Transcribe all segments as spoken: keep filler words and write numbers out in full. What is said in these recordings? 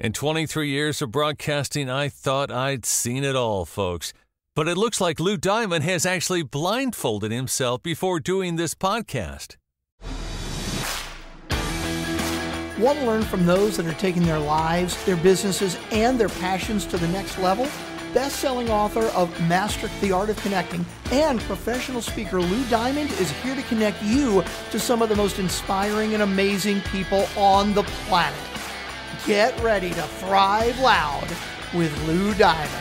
In twenty-three years of broadcasting, I thought I'd seen it all, folks. But it looks like Lou Diamond has actually blindfolded himself before doing this podcast. Want to learn from those that are taking their lives, their businesses, and their passions to the next level? Best-selling author of Master the Art of Connecting and professional speaker Lou Diamond is here to connect you to some of the most inspiring and amazing people on the planet. Get ready to thrive loud with Lou Diamond.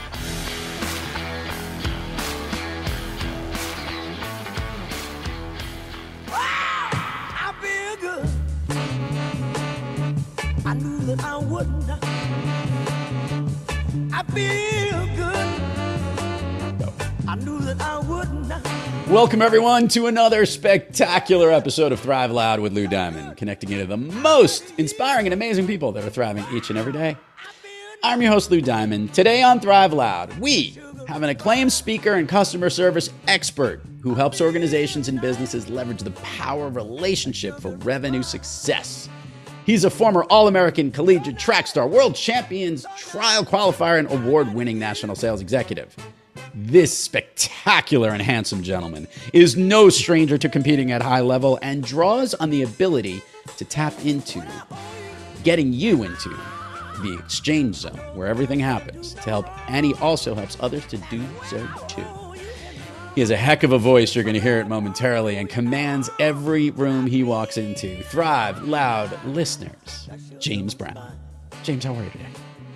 Wow, I feel good. I knew that I wouldn't. I feel good. I knew that I wouldn't. Welcome, everyone, to another spectacular episode of Thrive Loud with Lou Diamond, connecting you to the most inspiring and amazing people that are thriving each and every day. I'm your host, Lou Diamond. Today on Thrive Loud, we have an acclaimed speaker and customer service expert who helps organizations and businesses leverage the power of relationship for revenue success. He's a former All-American collegiate track star, world champions, trial qualifier, and award-winning national sales executive. This spectacular and handsome gentleman is no stranger to competing at high level and draws on the ability to tap into, getting you into the exchange zone where everything happens to help, and he also helps others to do so too. He has a heck of a voice, you're going to hear it momentarily, and commands every room he walks into. Thrive Loud listeners, James Brown. James, how are you today?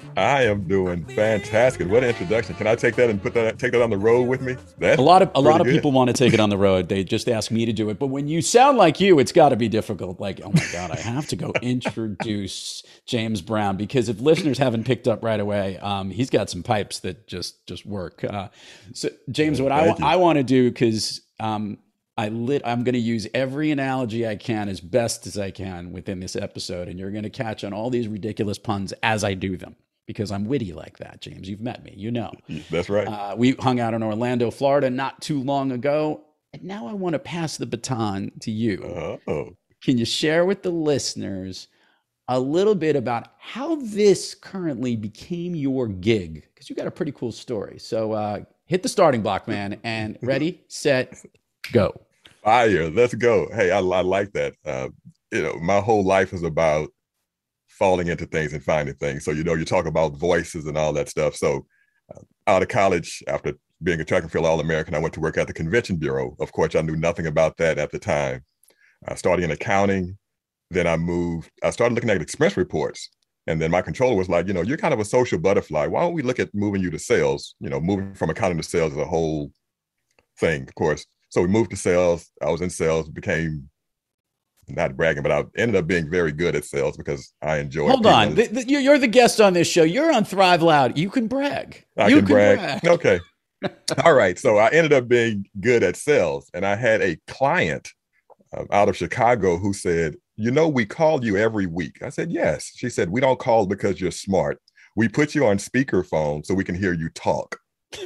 I am doing fantastic. What an introduction. Can I take that and put that take that on the road with me? That's a lot of a lot of good. people want to take it on the road. They just ask me to do it. But when you sound like you, it's got to be difficult. Like, oh my God, I have to go introduce James Brown, because if listeners haven't picked up right away, um, he's got some pipes that just just work. Uh, so James, what I, I want to do, because um, I lit, I'm going to use every analogy I can as best as I can within this episode, and you're going to catch on all these ridiculous puns as I do them. Because I'm witty like that, James. You've met me, you know. That's right. Uh, we hung out in Orlando, Florida not too long ago. And now I want to pass the baton to you. Uh-oh. Can you share with the listeners a little bit about how this currently became your gig? Because you got a pretty cool story. So uh, hit the starting block, man. And ready, set, go. Fire. Let's go. Hey, I, I like that. Uh, you know, my whole life is about falling into things and finding things. So, you know, you talk about voices and all that stuff. So uh, out of college, after being a track and field All-American, I went to work at the Convention Bureau. Of course, I knew nothing about that at the time. I started in accounting. Then I moved, I started looking at expense reports. And then my controller was like, you know, you're kind of a social butterfly. Why don't we look at moving you to sales? You know, moving from accounting to sales is a whole thing, of course. So we moved to sales. I was in sales, became not bragging, but I ended up being very good at sales because I enjoy. Hold on. The, the, you're the guest on this show. You're on Thrive Loud. You can brag. I you can, can brag. brag. Okay. All right. So I ended up being good at sales. And I had a client uh, out of Chicago who said, you know, we call you every week. I said, yes. She said, we don't call because you're smart. We put you on speakerphone so we can hear you talk.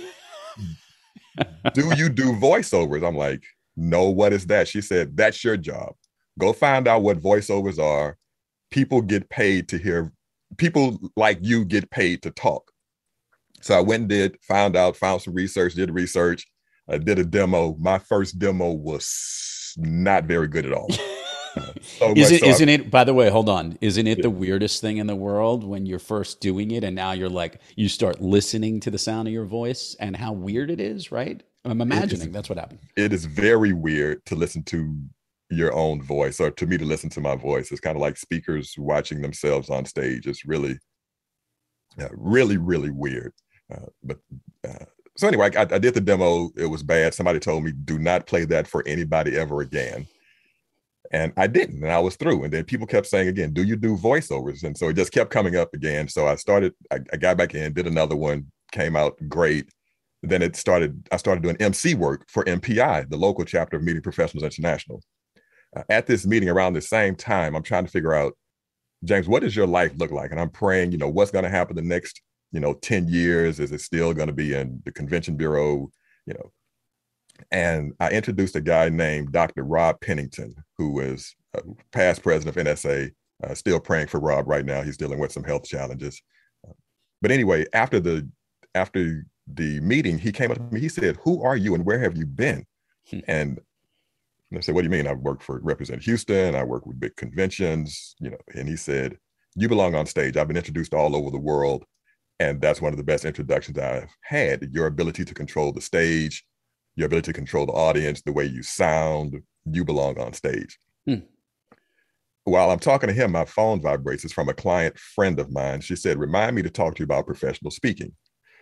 Do you do voiceovers? I'm like, no, what is that? She said, that's your job. Go find out what voiceovers are. People get paid to hear, people like you get paid to talk. So I went and did, found out, found some research, did research, I did a demo. My first demo was not very good at all. So Is it, so isn't I, it, by the way, hold on. Isn't it the weirdest thing in the world when you're first doing it and now you're like, you start listening to the sound of your voice and how weird it is, right? I'm imagining is, that's what happened. It is very weird to listen to your own voice, or to me to listen to my voice. It's kind of like speakers watching themselves on stage. It's really, uh, really, really weird. Uh, but uh, so anyway, I, I did the demo. It was bad. Somebody told me, do not play that for anybody ever again. And I didn't, and I was through. And then people kept saying again, do you do voiceovers? And so it just kept coming up again. So I started, I, I got back in, did another one, came out great. Then it started, I started doing M C work for M P I, the local chapter of Meeting Professionals International. Uh, at this meeting around the same time, I'm trying to figure out, James, what does your life look like? And I'm praying, you know, what's going to happen the next, you know, ten years? Is it still going to be in the Convention Bureau? You know, and I introduced a guy named Doctor Rob Pennington, who is a past president of N S A, Uh, still praying for Rob right now. He's dealing with some health challenges. But anyway, after the after the meeting, he came up to me. He said, "Who are you and where have you been?" Hmm. And I said, "What do you mean?" I work for represent Houston. I work with big conventions, you know. And he said, "You belong on stage. I've been introduced all over the world, and that's one of the best introductions I've had. Your ability to control the stage, your ability to control the audience, the way you sound. You belong on stage." Hmm. While I'm talking to him, my phone vibrates. It's from a client friend of mine. She said, "Remind me to talk to you about professional speaking."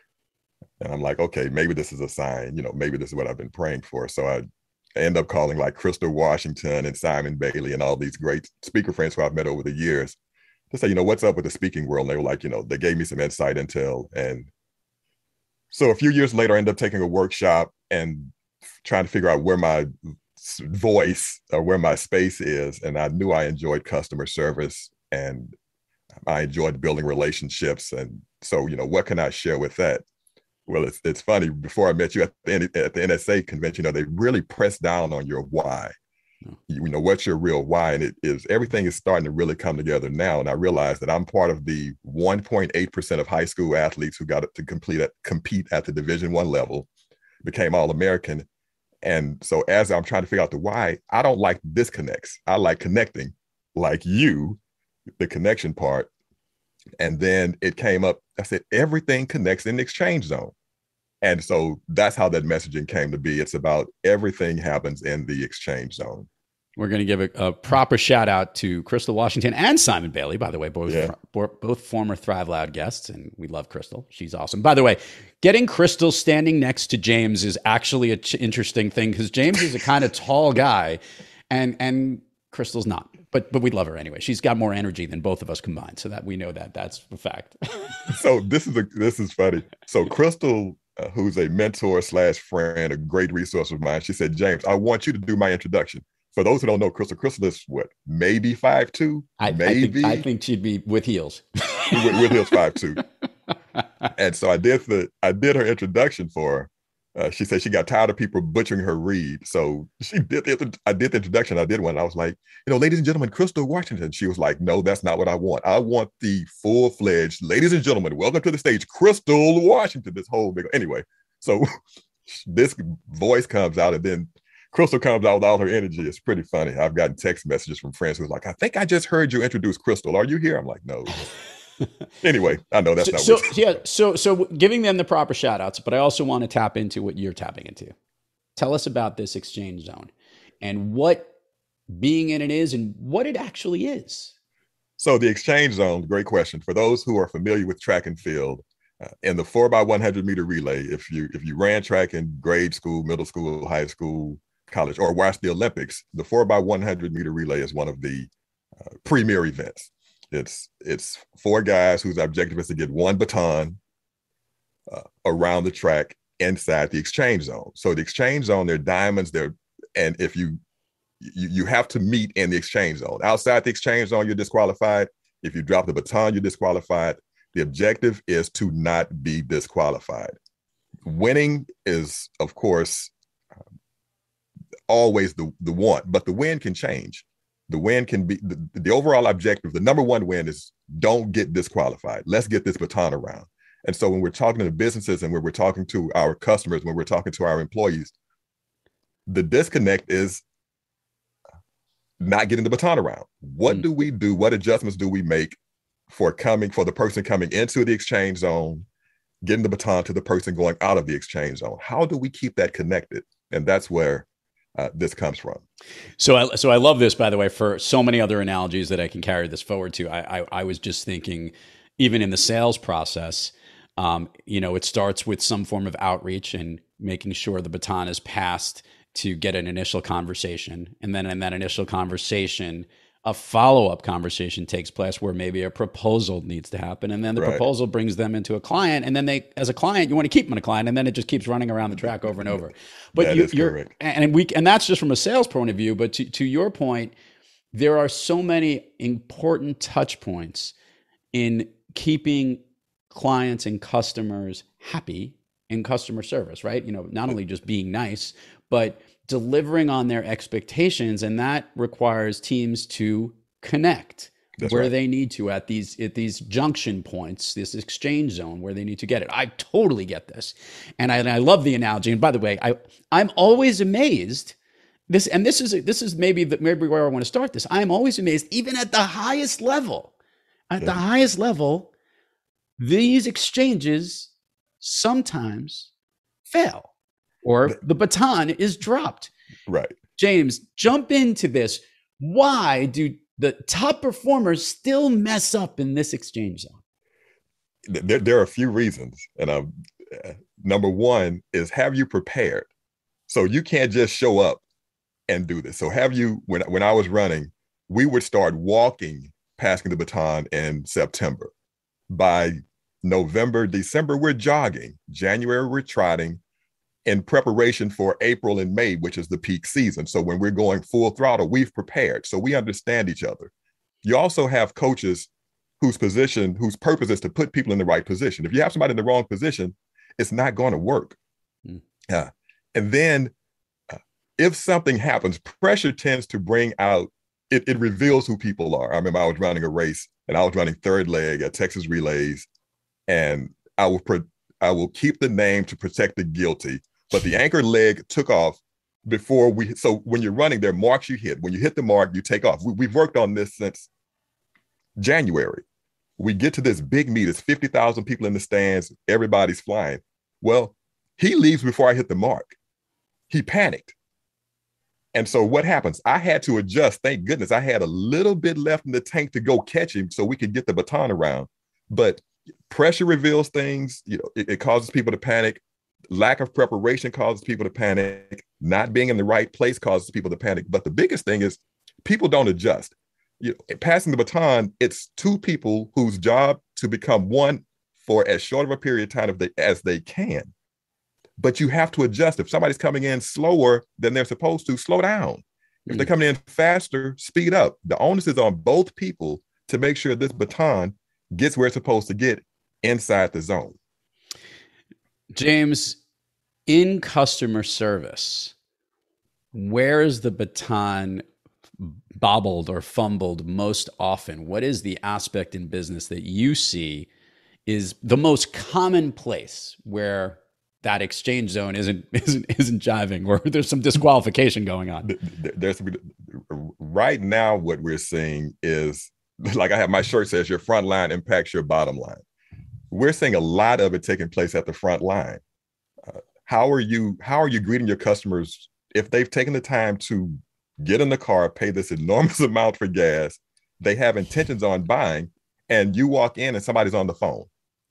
And I'm like, okay, maybe this is a sign, you know, maybe this is what I've been praying for. So I end up calling like Crystal Washington and Simon Bailey and all these great speaker friends who I've met over the years to say, you know, what's up with the speaking world? And they were like, you know, they gave me some insight intel. And so a few years later, I ended up taking a workshop and trying to figure out where my voice or where my space is. And I knew I enjoyed customer service and I enjoyed building relationships. And so, you know, what can I share with that? Well, it's it's funny. Before I met you at the at the N S A convention, you know, they really press down on your why. You, you know, what's your real why? And it is everything is starting to really come together now. And I realized that I'm part of the one point eight percent of high school athletes who got to complete at, compete at the Division One level, became All-American. And so as I'm trying to figure out the why, I don't like disconnects. I like connecting, like you, the connection part. And then it came up, I said, everything connects in the exchange zone. And so that's how that messaging came to be. It's about everything happens in the exchange zone. We're going to give a, a proper shout out to Crystal Washington and Simon Bailey, by the way, both, yeah. both former Thrive Loud guests. And we love Crystal. She's awesome. By the way, getting Crystal standing next to James is actually an ch- interesting thing because James is a kind of tall guy and, and Crystal's not. But but we love her anyway. She's got more energy than both of us combined. So that we know that that's a fact. So this is a, this is funny. So Crystal, uh, who's a mentor slash friend, a great resource of mine, she said, "James, I want you to do my introduction." For those who don't know Crystal, Crystal is what, maybe five two? I, maybe. I think, I think she'd be with heels. with, with heels five two. And so I did the I did her introduction for her. Uh, she said she got tired of people butchering her read. So she did the, I did the introduction. I did one. I was like, you know, ladies and gentlemen, Crystal Washington. She was like, no, that's not what I want. I want the full-fledged, ladies and gentlemen, welcome to the stage, Crystal Washington, this whole big, anyway. So this voice comes out and then Crystal comes out with all her energy. It's pretty funny. I've gotten text messages from friends who are like, I think I just heard you introduce Crystal. Are you here? I'm like, no. Anyway, I know that's so, not so what yeah. So, so giving them the proper shout outs, but I also want to tap into what you're tapping into. Tell us about this exchange zone and what being in it is and what it actually is. So the exchange zone, great question. For those who are familiar with track and field, uh, in the four by one hundred meter relay, if you, if you ran track in grade school, middle school, high school, college, or watched the Olympics, the four by one hundred meter relay is one of the uh, premier events. It's it's four guys whose objective is to get one baton uh, around the track inside the exchange zone. So the exchange zone, they're diamonds. They're and if you, you you have to meet in the exchange zone. Outside the exchange zone, you're disqualified. If you drop the baton, you're disqualified. The objective is to not be disqualified. Winning is, of course, um, always the the one, but the win can change. The win can be, the, the overall objective, the number one win is don't get disqualified. Let's get this baton around. And so when we're talking to businesses and when we're talking to our customers, when we're talking to our employees, the disconnect is not getting the baton around. What mm. do we do? What adjustments do we make for coming, for the person coming into the exchange zone, getting the baton to the person going out of the exchange zone? How do we keep that connected? And that's where Uh, this comes from. So I, so I love this, by the way, for so many other analogies that I can carry this forward to. I, I, I was just thinking, even in the sales process, um, you know, it starts with some form of outreach and making sure the baton is passed to get an initial conversation. And then in that initial conversation, a follow-up conversation takes place where maybe a proposal needs to happen. And then the right. proposal brings them into a client. And then they, as a client, you want to keep them in a client. And then it just keeps running around the track over and over. But that you, is you're, correct. and we, and that's just from a sales point of view. But to, to your point, there are so many important touch points in keeping clients and customers happy in customer service, right? You know, not only just being nice, but delivering on their expectations. And that requires teams to connect That's where right. they need to at these at these junction points, this exchange zone where they need to get it. I totally get this, and I, and I love the analogy. And by the way, I I'm always amazed. This and this is this is maybe the, maybe where I want to start this. I am always amazed, even at the highest level, at Yeah. the highest level, these exchanges sometimes fail, or the baton is dropped. Right. James, jump into this. Why do the top performers still mess up in this exchange zone? There, there are a few reasons. And um, uh, number one is, have you prepared? So you can't just show up and do this. So have you, when, when I was running, we would start walking, passing the baton in September. By November, December, we're jogging. January, we're trotting, in preparation for April and May, which is the peak season. So when we're going full throttle, we've prepared. So we understand each other. You also have coaches whose position, whose purpose is to put people in the right position. If you have somebody in the wrong position, it's not going to work. Mm. Uh, and then uh, if something happens, pressure tends to bring out, it, it reveals who people are. I remember I was running a race and I was running third leg at Texas Relays, and I will, pro- I will keep the name to protect the guilty. But the anchor leg took off before we, so when you're running, there are marks you hit. When you hit the mark, you take off. We, we've worked on this since January. We get to this big meet, it's fifty thousand people in the stands, everybody's flying. Well, he leaves before I hit the mark. He panicked. And so what happens? I had to adjust. Thank goodness I had a little bit left in the tank to go catch him so we could get the baton around. But pressure reveals things, you know, it, it causes people to panic. Lack of preparation causes people to panic. Not being in the right place causes people to panic. But the biggest thing is people don't adjust. You know, passing the baton, it's two people whose job to become one for as short of a period of time as they, as they can. But you have to adjust. If somebody's coming in slower than they're supposed to, slow down. If they're coming in faster, speed up. The onus is on both people to make sure this baton gets where it's supposed to get inside the zone. James, in customer service, where is the baton bobbled or fumbled most often? What is the aspect in business that you see is the most common place where that exchange zone isn't isn't isn't jiving, or there's some disqualification going on? There's right now what we're seeing is, like I have my shirt says, your front line impacts your bottom line. We're seeing a lot of it taking place at the front line. Uh, how are you, how are you greeting your customers if they've taken the time to get in the car, pay this enormous amount for gas, they have intentions on buying, and you walk in and somebody's on the phone,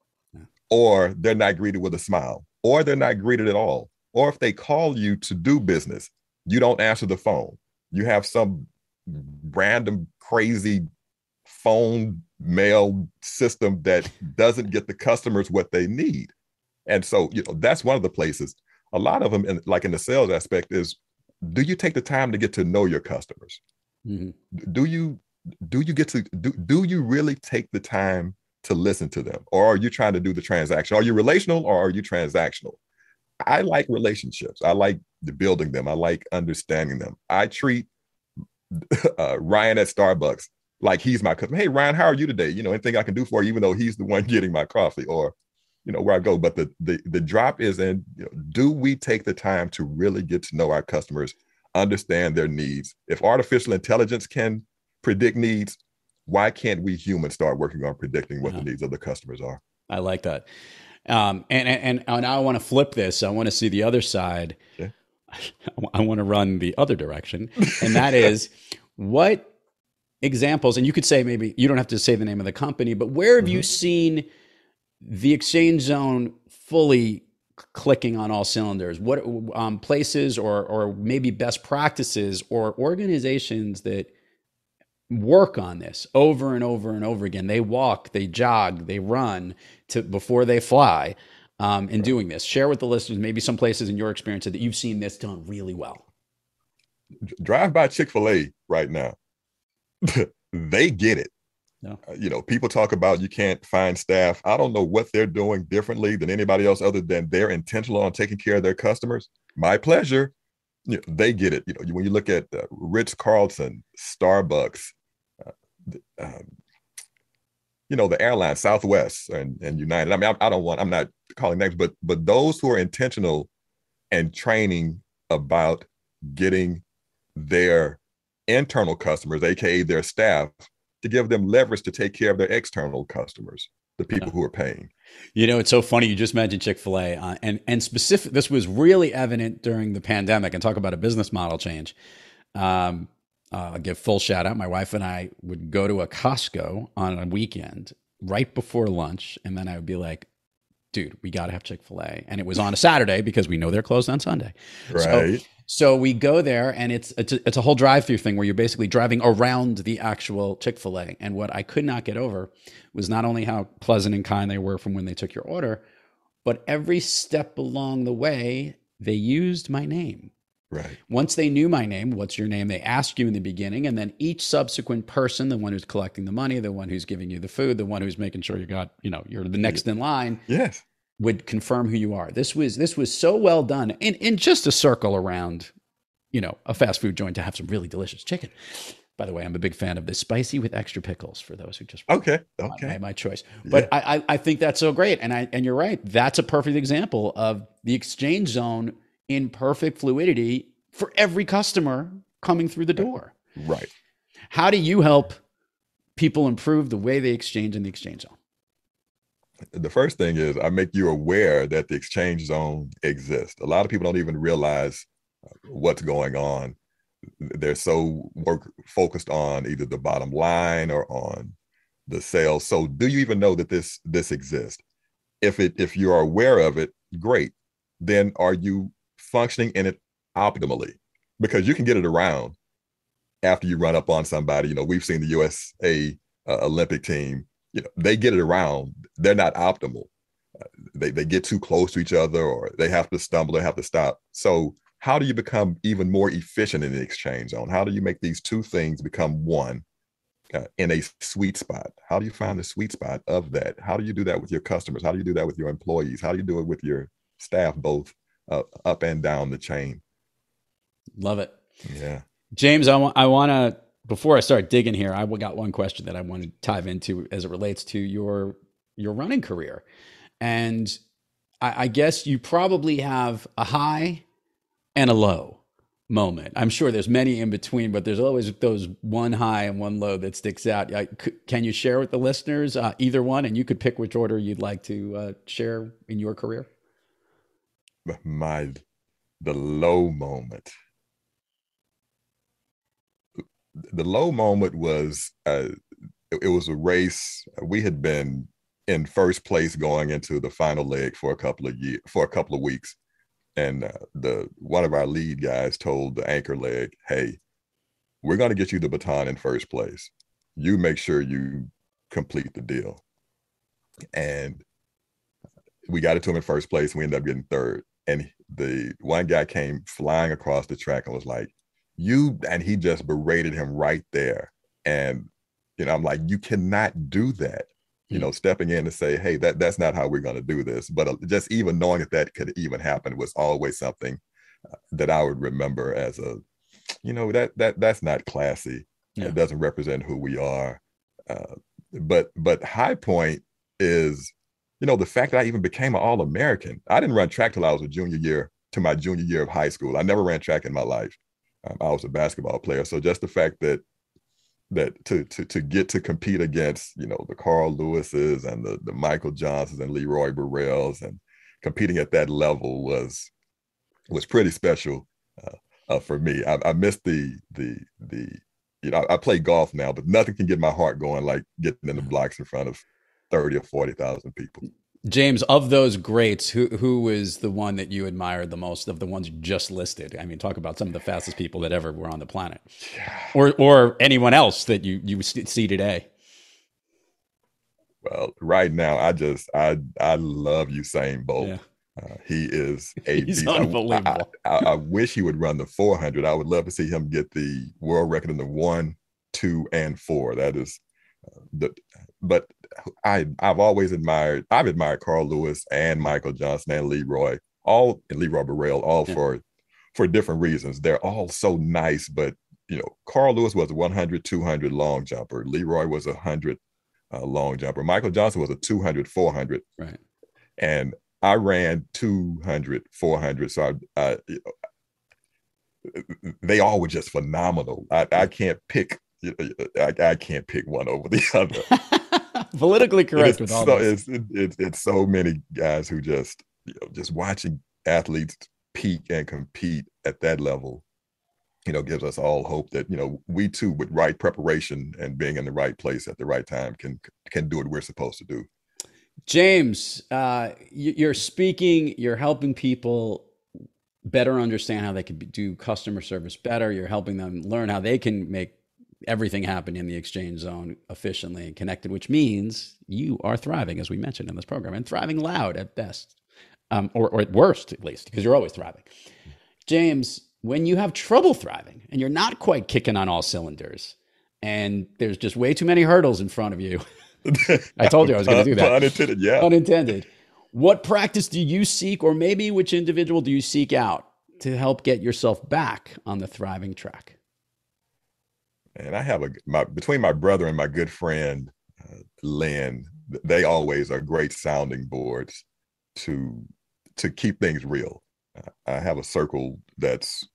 or they're not greeted with a smile, or they're not greeted at all. Or if they call you to do business, you don't answer the phone. You have some random crazy phone mail system that doesn't get the customers what they need. And so, you know, that's one of the places. A lot of them, in, like in the sales aspect, is, do you take the time to get to know your customers? Mm-hmm. Do you do you get to do, do you really take the time to listen to them? Or are you trying to do the transaction? Are you relational or are you transactional? I like relationships. I like building them. I like understanding them. I treat uh, Ryan at Starbucks like he's my customer. Hey, Ryan, how are you today? You know, anything I can do for you, even though he's the one getting my coffee, or, you know, where I go. But the the, the drop is in, you know, do we take the time to really get to know our customers, understand their needs? If artificial intelligence can predict needs, why can't we humans start working on predicting what yeah. the needs of the customers are? I like that. Um, and, and, and now I want to flip this. I want to see the other side. Okay. I want to run the other direction. And that is, what examples, and you could say, maybe you don't have to say the name of the company, but where have mm-hmm. you seen the exchange zone fully clicking on all cylinders? What um, places or or maybe best practices or organizations that work on this over and over and over again? They walk, they jog, they run to before they fly um, in doing this. Share with the listeners maybe some places in your experience that you've seen this done really well. Drive by Chick-fil-A right now. They get it. No. Uh, you know, people talk about you can't find staff. I don't know what they're doing differently than anybody else other than they're intentional on taking care of their customers. My pleasure. You know, they get it. You know, when you look at uh, Ritz-Carlton, Starbucks, uh, um, you know, the airlines, Southwest and, and United. I mean, I, I don't want, I'm not calling names, but but those who are intentional and training about getting their internal customers, A K A their staff, to give them leverage to take care of their external customers, the people yeah. who are paying. You know, it's so funny. You just mentioned Chick-fil-A uh, and, and specific, this was really evident during the pandemic, and talk about a business model change. Um, uh, I'll give full shout out. My wife and I would go to a Costco on a weekend right before lunch. And then I would be like, dude, we got to have Chick-fil-A. And it was on a Saturday because we know they're closed on Sunday. Right. So, so we go there, and it's, it's a, it's a whole drive-through thing where you're basically driving around the actual Chick-fil-A. And what I could not get over was not only how pleasant and kind they were from when they took your order, but every step along the way, they used my name. Right. Once they knew my name, what's your name? They asked you in the beginning, and then each subsequent person, the one who's collecting the money, the one who's giving you the food, the one who's making sure you got, you know, you're the next in line. Yes. Would confirm who you are. This was this was so well done, in in just a circle around, you know, a fast food joint to have some really delicious chicken. By the way, I'm a big fan of this spicy with extra pickles for those who just okay, okay, my, my choice. But yeah. I I think that's so great, and I and you're right. That's a perfect example of the exchange zone in perfect fluidity for every customer coming through the door. Right. How do you help people improve the way they exchange in the exchange zone? The first thing is I make you aware that the exchange zone exists. A lot of people don't even realize what's going on. They're so work focused on either the bottom line or on the sales. So do you even know that this this exists? If it if you are aware of it, great. Then are you functioning in it optimally? Because you can get it around after you run up on somebody. You know, we've seen the U S A uh, Olympic team. You know, they get it around. They're not optimal. Uh, they they get too close to each other, or they have to stumble, they have to stop. So how do you become even more efficient in the exchange zone? How do you make these two things become one uh, in a sweet spot? How do you find the sweet spot of that? How do you do that with your customers? How do you do that with your employees? How do you do it with your staff, both uh, up and down the chain? Love it. Yeah. James, I want I want to, before I start digging here, I got one question that I want to dive into as it relates to your your running career. And I, I guess you probably have a high and a low moment. I'm sure there's many in between, but there's always those one high and one low that sticks out. Can you share with the listeners uh, either one? And you could pick which order you'd like to uh, share in your career. My, the low moment. The low moment was, uh, it, it was a race. We had been in first place going into the final leg for a couple of years, for a couple of weeks. And uh, the one of our lead guys told the anchor leg, hey, we're going to get you the baton in first place. You make sure you complete the deal. And we got it to him in first place. We ended up getting third. And the one guy came flying across the track and was like, you, and he just berated him right there. And, you know, I'm like, you cannot do that. You know, stepping in to say, hey, that that's not how we're going to do this. But uh, just even knowing that that could even happen was always something uh, that I would remember as a, you know, that that that's not classy. Yeah. It doesn't represent who we are. Uh, but but high point is, you know, the fact that I even became an All-American. I didn't run track till I was a junior year, to my junior year of high school. I never ran track in my life. Um, I was a basketball player. So just the fact that that to to to get to compete against, you know, the Carl Lewises and the the Michael Johnsons and Leroy Burrells, and competing at that level was was pretty special uh, uh, for me. I, I missed the the the you know I, I play golf now, but nothing can get my heart going like getting in the blocks in front of thirty or forty thousand people. James, of those greats, who who was the one that you admired the most of the ones you just listed? I mean, talk about some of the fastest people that ever were on the planet, or or anyone else that you you see today. Well, right now, I just I I love Usain Bolt. Yeah. Uh, he is a He's beast. unbelievable. I, I, I, I wish he would run the four hundred. I would love to see him get the world record in the one, two, and four. That is uh, the but. I, I've always admired, I've admired Carl Lewis and Michael Johnson and Leroy, all and Leroy Burrell, all yeah. for, for different reasons. They're all so nice, but you know, Carl Lewis was a one hundred, two hundred long jumper. Leroy was a one hundred uh, long jumper. Michael Johnson was a two hundred, four hundred. Right. And I ran two hundred, four hundred. So I, I you know, they all were just phenomenal. I, I can't pick. I, I can't pick one over the other. Politically correct with all so, this. It's, it's it's so many guys who just you know just watching athletes peak and compete at that level, you know, gives us all hope that you know we too, with right preparation and being in the right place at the right time, can can do what we're supposed to do. James, uh, you're speaking. You're helping people better understand how they can do customer service better. You're helping them learn how they can make everything happen in the exchange zone efficiently and connected, which means you are thriving, as we mentioned in this program, and thriving loud at best, um, or, or at worst, at least, because you're always thriving. James, when you have trouble thriving and you're not quite kicking on all cylinders and there's just way too many hurdles in front of you, I told you I was going to do that. Unintended, yeah. Unintended. What practice do you seek, or maybe which individual do you seek out to help get yourself back on the thriving track? And I have a my between my brother and my good friend uh, Lynn, they always are great sounding boards to to keep things real. Uh, I have a circle that's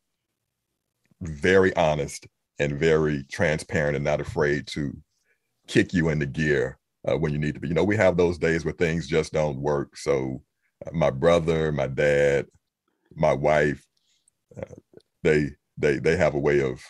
very honest and very transparent and not afraid to kick you into gear uh, when you need to be. You know, we have those days where things just don't work. So uh, my brother, my dad, my wife, uh, they they they have a way of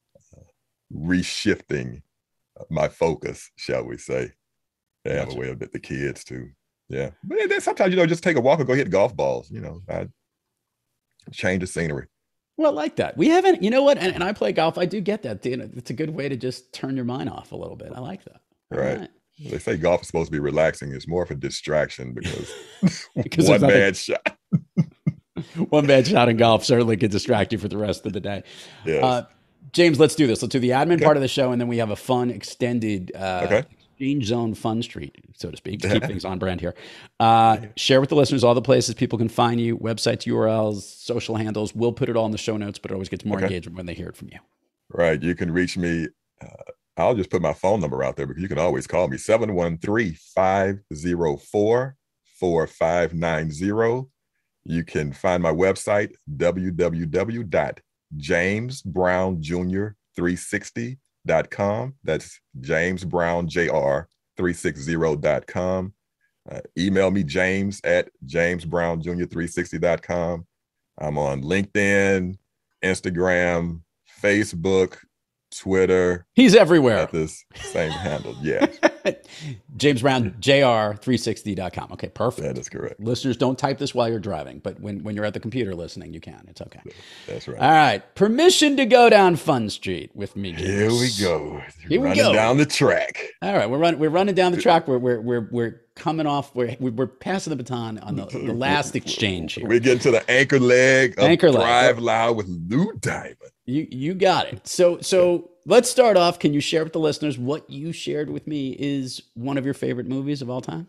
reshifting my focus, shall we say. They have gotcha. a way of it, the kids too. Yeah. But then sometimes, you know, just take a walk or go hit golf balls, you know, I change the scenery. Well, I like that. We haven't, you know what? And, and I play golf. I do get that. It's a good way to just turn your mind off a little bit. I like that. Right. right. They say golf is supposed to be relaxing. It's more of a distraction because, because one bad shot. One bad shot in golf certainly can distract you for the rest of the day. Yes. Uh, James, let's do this. Let's do the admin okay. part of the show, and then we have a fun, extended uh, okay. exchange zone fun street, so to speak, to keep things on brand here. Uh, share with the listeners all the places people can find you, websites, U R Ls, social handles. We'll put it all in the show notes, but it always gets more okay. engagement when they hear it from you. Right. You can reach me. Uh, I'll just put my phone number out there because you can always call me, seven one three, five oh four, four five nine zero. You can find my website, w w w dot james brown junior three sixty dot com. That's James Brown Jr three sixty dot com. Uh, email me, James at james brown junior three sixty dot com. I'm on LinkedIn, Instagram, Facebook, Twitter. He's everywhere. At this same handle. Yeah. James Brown Jr three sixty dot com. Okay, perfect. That is correct. Listeners, don't type this while you're driving, but when, when you're at the computer listening, you can. It's okay. That's right. All right. Permission to go down Fun Street with me, James. Here we go. Here running we go. down the track. All right. We're running we're running down the track. We're we're we're we're coming off. We're we're passing the baton on the, the last exchange here. We're getting to the anchor leg of anchor Thrive leg. Loud with Lou Diamond. You you got it. So so let's start off. Can you share with the listeners what you shared with me is one of your favorite movies of all time?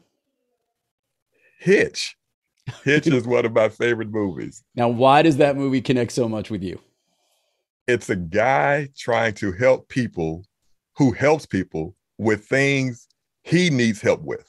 Hitch. Hitch is one of my favorite movies. Now, why does that movie connect so much with you? It's a guy trying to help people who helps people with things he needs help with.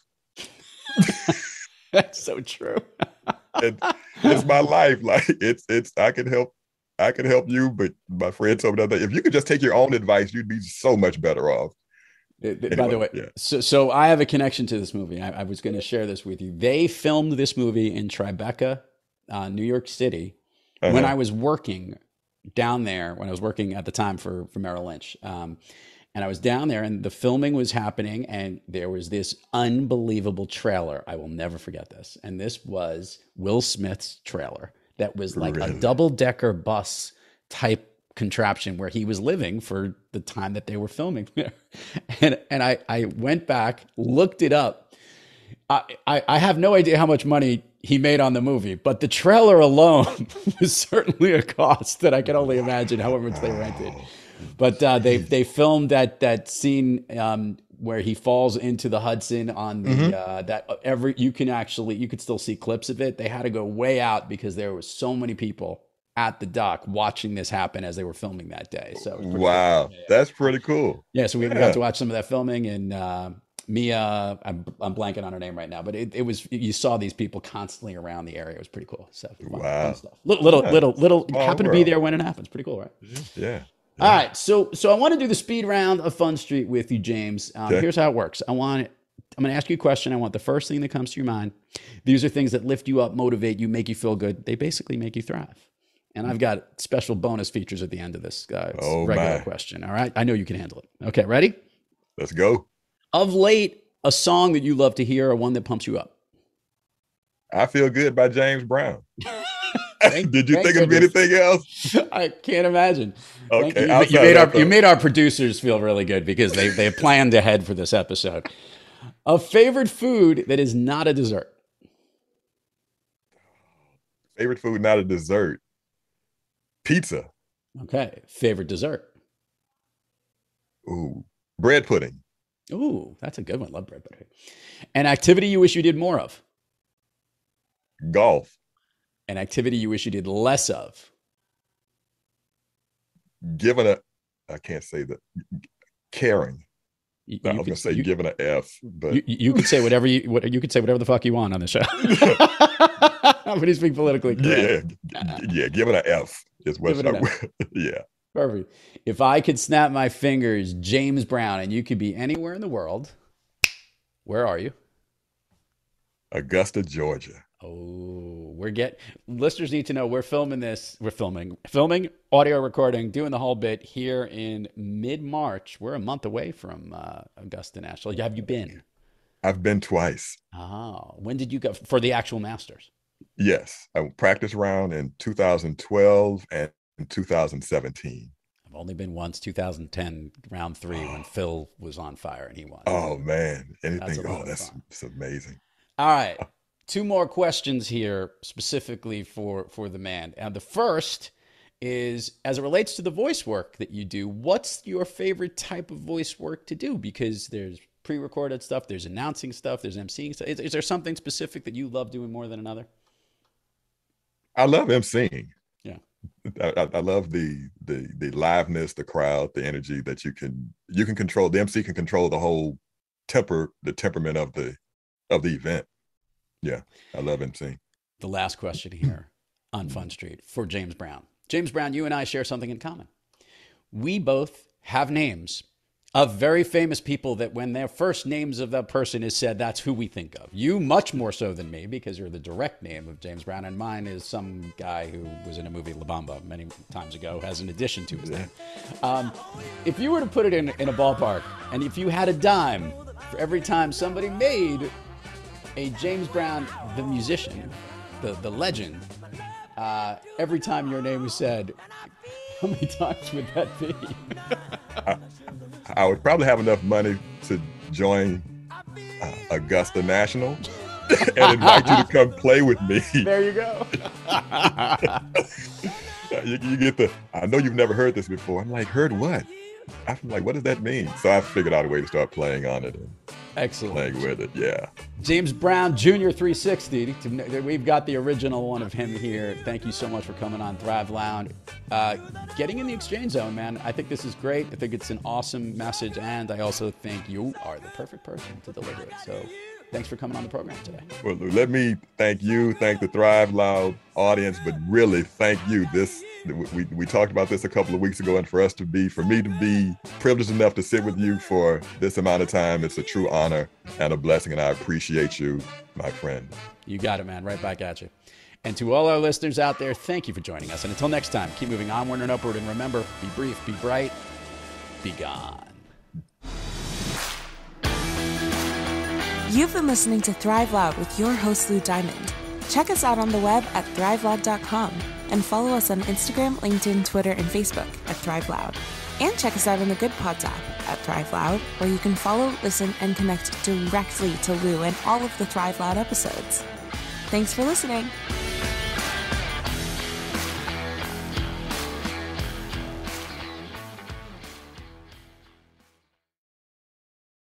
That's so true. it, it's my life. Like it's it's I can help I can help you, but my friend told me that if you could just take your own advice, you'd be so much better off. Anyway, By the way, yeah. so so I have a connection to this movie. I, I was going to share this with you. They filmed this movie in Tribeca, uh, New York City, uh-huh. when I was working down there. When I was working at the time for for Merrill Lynch, um, and I was down there, and the filming was happening, and there was this unbelievable trailer. I will never forget this, and this was Will Smith's trailer. That was like really? a double-decker bus type contraption where he was living for the time that they were filming there. And and I, I went back, looked it up. I, I, I have no idea how much money he made on the movie, but the trailer alone was certainly a cost that I can only imagine how much they rented. But uh, they they filmed that that scene um, where he falls into the Hudson on the mm-hmm. uh, that every you can actually you could still see clips of it. They had to go way out because there were so many people at the dock watching this happen as they were filming that day. So wow, cool. yeah, yeah. That's pretty cool. Yeah, so we yeah. got to watch some of that filming, and uh, Mia, I'm, I'm blanking on her name right now, but it, it was, you saw these people constantly around the area. It was pretty cool. So fun, wow, fun stuff. Little, little, yeah. little, little. Small happen world. to be there when it happens. Pretty cool, right? Yeah. yeah. All right, so so I want to do the speed round of Fun Street with you, James. Um, okay. Here's how it works. I want. I'm going to ask you a question. I want the first thing that comes to your mind. These are things that lift you up, motivate you, make you feel good. They basically make you thrive. And I've got special bonus features at the end of this uh, oh, regular my. question. All right. I know you can handle it. Okay. Ready? Let's go. Of late, a song that you love to hear or one that pumps you up? I Feel Good by James Brown. Thank, Did you think goodness. of anything else? I can't imagine. Okay. You, you, made our, you made our producers feel really good because they, they planned ahead for this episode. A favorite food that is not a dessert? Favorite food, not a dessert. Pizza. Okay. Favorite dessert? Ooh, bread pudding. Ooh, that's a good one. Love bread pudding. An activity you wish you did more of? Golf. An activity you wish you did less of? Given a, I can't say that. Caring. You, no, you I was could, gonna say you, given an F, but you, you could say whatever you what, you could say whatever the fuck you want on the show. But he's being politically correct. Yeah, yeah, given an F is what. I, yeah, perfect. If I could snap my fingers, James Brown, and you could be anywhere in the world, where are you? Augusta, Georgia. Oh, we're get listeners need to know we're filming this. We're filming, filming, audio recording, doing the whole bit here in mid-March. We're a month away from uh, Augusta National. Have you been? I've been twice. Oh, when did you go for the actual Masters? Yes, I practiced round in two thousand twelve and in two thousand seventeen. I've only been once, two thousand ten, round three, oh. when Phil was on fire and he won. Oh man, anything? That's oh, that's, that's amazing. All right. Two more questions here specifically for, for the man. And the first is, as it relates to the voice work that you do, what's your favorite type of voice work to do? Because there's pre-recorded stuff, there's announcing stuff, there's emceeing stuff. Is, is there something specific that you love doing more than another? I love emceeing. Yeah. I, I love the, the, the liveness, the crowd, the energy that you can, you can control. The M C can control the whole temper, the temperament of the, of the event. Yeah, I love emceeing. The last question here on Fun Street for James Brown. James Brown, you and I share something in common. We both have names of very famous people that when their first names of that person is said, that's who we think of. You much more so than me because you're the direct name of James Brown, and mine is some guy who was in a movie, La Bamba, many times ago, has an addition to his name. Um, if you were to put it in, in a ballpark, and if you had a dime for every time somebody made a James Brown, the musician, the, the legend, uh, every time your name was said, how many times would that be? I, I would probably have enough money to join uh, Augusta National and invite you to come play with me. There you go. you, you get the, I know you've never heard this before. I'm like, heard what? I'm like, what does that mean? So I figured out a way to start playing on it. And Excellent. Playing with it, yeah. James Brown, Junior three sixty. We've got the original one of him here. Thank you so much for coming on Thrive Loud. Uh, getting in the exchange zone, man. I think this is great. I think it's an awesome message, and I also think you are the perfect person to deliver it. So thanks for coming on the program today. Well, let me thank you, thank the Thrive Loud audience, but really thank you. This we, we talked about this a couple of weeks ago, and for us to be, for me to be privileged enough to sit with you for this amount of time, it's a true honor and a blessing, and I appreciate you, my friend. You got it, man. Right back at you. And to all our listeners out there, thank you for joining us. And until next time, keep moving onward and upward, and remember, be brief, be bright, be gone. You've been listening to Thrive Loud with your host, Lou Diamond. Check us out on the web at thrive loud dot com and follow us on Instagram, LinkedIn, Twitter, and Facebook at Thrive Loud. And check us out on the Good Pods app at Thrive Loud, where you can follow, listen, and connect directly to Lou and all of the Thrive Loud episodes. Thanks for listening.